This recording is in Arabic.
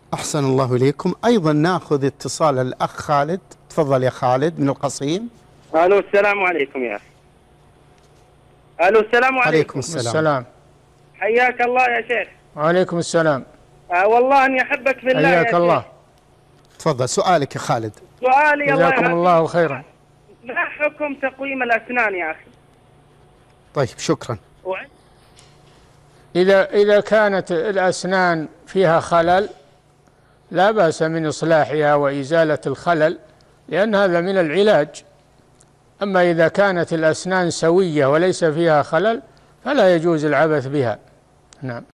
أحسن الله إليكم. أيضا نأخذ اتصال الأخ خالد. تفضل يا خالد من القصيم. الو السلام عليكم يا اخي. الو السلام عليكم. عليكم السلام. حياك الله يا شيخ. وعليكم السلام. والله اني احبك في الله. حياك الله. تفضل سؤالك يا خالد. سؤالي جزاكم الله خيرا. ما حكم تقويم الاسنان يا اخي؟ طيب شكرا. إذا كانت الأسنان فيها خلل لا بأس من إصلاحها وإزالة الخلل، لأن هذا من العلاج. أما إذا كانت الأسنان سوية وليس فيها خلل فلا يجوز العبث بها. نعم.